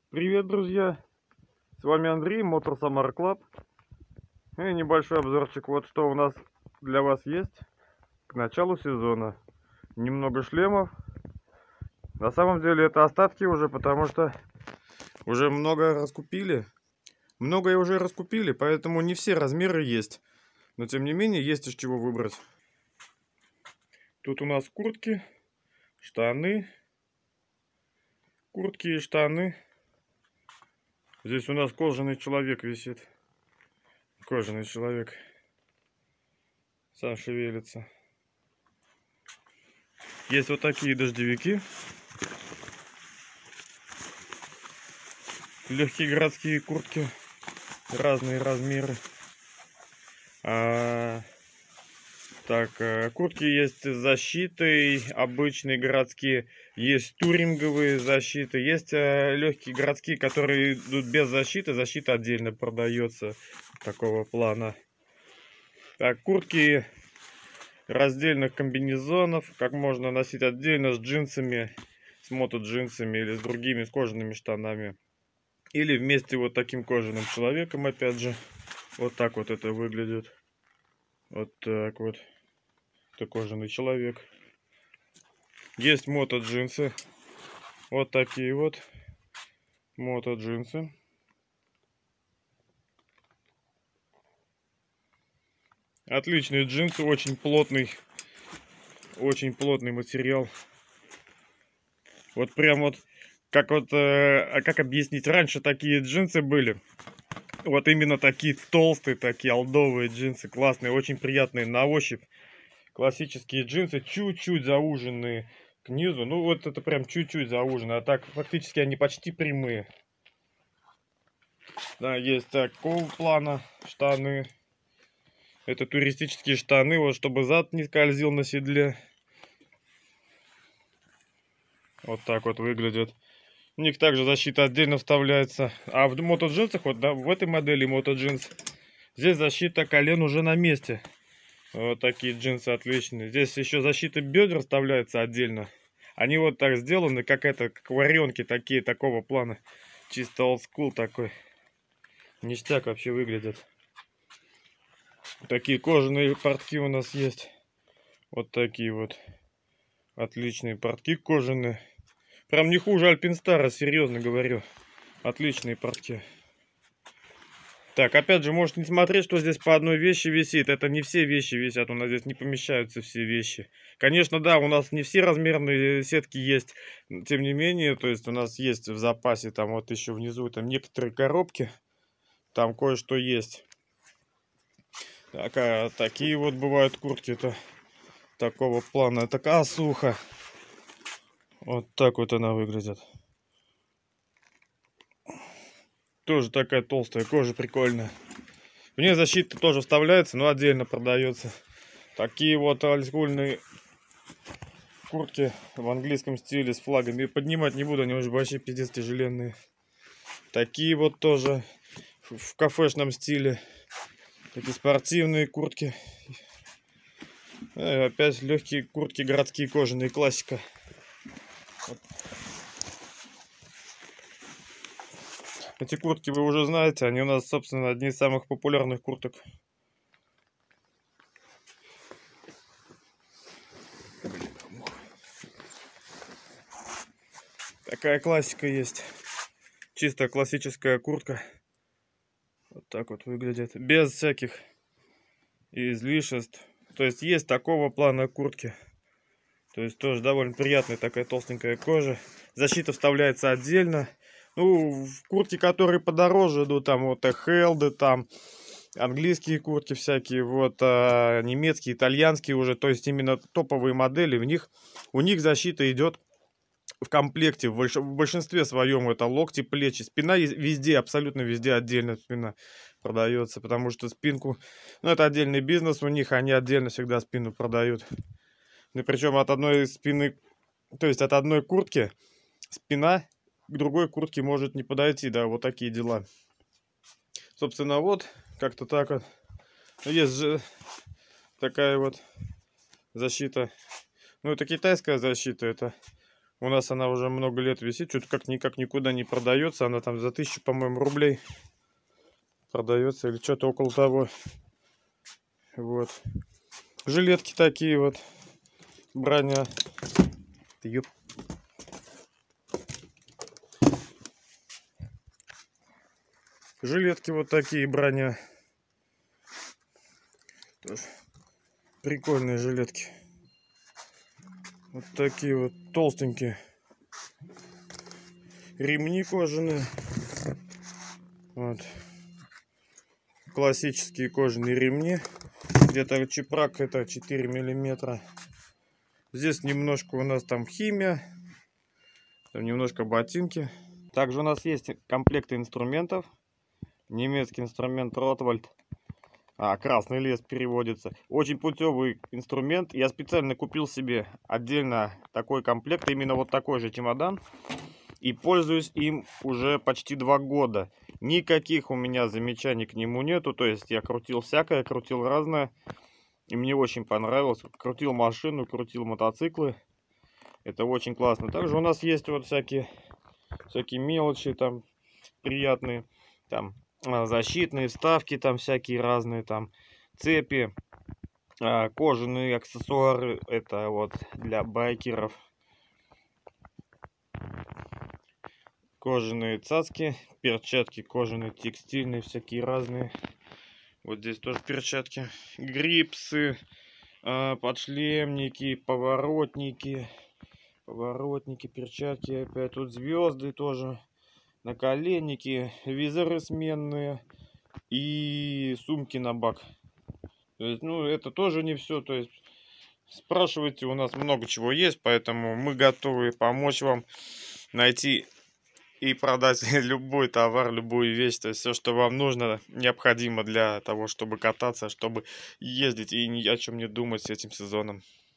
Привет, друзья! С вами Андрей, Motor Samara Club. И небольшой обзорчик, вот что у нас для вас есть к началу сезона. Немного шлемов. На самом деле это остатки уже, потому что уже многое раскупили. Многое уже раскупили, поэтому не все размеры есть. Но тем не менее есть из чего выбрать. Тут у нас куртки, штаны. Куртки и штаны. Здесь у нас кожаный человек висит. Кожаный человек. Сам шевелится. Есть вот такие дождевики. Легкие городские куртки. Разные размеры. Куртки есть с защитой. Обычные городские. Есть туринговые защиты. Есть легкие городские, которые идут без защиты. Защита отдельно продается. Такого плана. Так, куртки раздельных комбинезонов. Как можно носить отдельно с джинсами. С мото-джинсами или с другими, с кожаными штанами. Или вместе вот таким кожаным человеком, опять же. Вот так вот это выглядит. Вот так вот. Это кожаный человек. Есть мото-джинсы. Вот такие вот мото-джинсы. Отличные джинсы, очень плотный материал. Вот прям вот, как объяснить, раньше такие джинсы были. Вот именно такие толстые, такие олдовые джинсы, классные, очень приятные на ощупь. Классические джинсы, чуть-чуть зауженные к низу. Ну вот это прям чуть-чуть зауженные, а так фактически они почти прямые. Да, есть такого плана штаны. Это туристические штаны, вот чтобы зад не скользил на седле. Вот так вот выглядят. У них также защита отдельно вставляется. А в мото-джинсах, вот да, в этой модели мото-джинс, здесь защита колен уже на месте. Вот такие джинсы отличные. Здесь еще защита бедер вставляется отдельно. Они вот так сделаны, как варенки такие, такого плана. Чисто олдскул такой. Ништяк вообще выглядят. Такие кожаные портки у нас есть. Вот такие вот. Отличные портки кожаные. Прям не хуже Альпинстара, серьезно говорю. Отличные портки. Так, опять же, можете не смотреть, что здесь по одной вещи висит. Это не все вещи висят, у нас здесь не помещаются все вещи. Конечно, да, у нас не все размерные сетки есть. Тем не менее, то есть у нас есть в запасе, там вот еще внизу, там некоторые коробки. Там кое-что есть. Так, такие вот бывают куртки-то такого плана. Это косуха. Вот так вот она выглядит. Тоже такая толстая кожа, прикольная. В ней защита тоже вставляется, но отдельно продается. Такие вот олдскульные куртки в английском стиле с флагами. Поднимать не буду, они уже вообще пиздец тяжеленные. Такие вот тоже в кафешном стиле. Такие спортивные куртки. Опять легкие куртки городские кожаные, классика. Эти куртки вы уже знаете, они у нас, собственно, одни из самых популярных курток. Такая классика есть. Чисто классическая куртка. Вот так вот выглядит. Без всяких излишеств. То есть есть такого плана куртки. То есть тоже довольно приятная такая толстенькая кожа. Защита вставляется отдельно. Ну, в куртки, которые подороже идут, там вот Хелды, там английские куртки всякие, вот немецкие, итальянские уже, то есть именно топовые модели, у них защита идет в комплекте, в большинстве своем это локти, плечи, спина везде, абсолютно везде отдельно спина продается, потому что спинку, ну это отдельный бизнес у них, они отдельно всегда спину продают. И причем от одной спины, то есть от одной куртки спина к другой куртке может не подойти, да, вот такие дела. Собственно, вот, как-то так вот. Есть же такая вот защита. Ну, это китайская защита, это У нас она уже много лет висит, что-то как никак никуда не продается. Она там за 1000, по-моему, рублей продается или что-то около того. Вот. Жилетки такие вот. Броня. Ёп. Жилетки вот такие, броня. Тоже прикольные жилетки. Вот такие вот толстенькие. Ремни кожаные. Вот. Классические кожаные ремни. Где-то чепрак это 4 миллиметра. Здесь немножко у нас там химия. Там немножко ботинки. Также у нас есть комплекты инструментов. Немецкий инструмент Ротвальд. Красный лес переводится. Очень путевый инструмент. Я специально купил себе отдельно такой комплект. Именно вот такой же чемодан. И пользуюсь им уже почти 2 года. Никаких у меня замечаний к нему нету. То есть я крутил всякое, крутил разное. И мне очень понравилось. Крутил машину, крутил мотоциклы. Это очень классно. Также у нас есть вот всякие мелочи там приятные. Там защитные вставки, там всякие разные, там цепи, кожаные аксессуары, это вот для байкеров, кожаные цацки, перчатки кожаные, текстильные, всякие разные. Вот здесь тоже перчатки, грипсы, подшлемники, поворотники, перчатки, опять тут звезды тоже. Наколенники, визоры сменные и сумки на бак. То есть, ну, это тоже не все. То есть, спрашивайте, у нас много чего есть, поэтому мы готовы помочь вам найти и продать любой товар, любую вещь. То есть, все, что вам нужно, необходимо для того, чтобы кататься, чтобы ездить и ни о чем не думать с этим сезоном.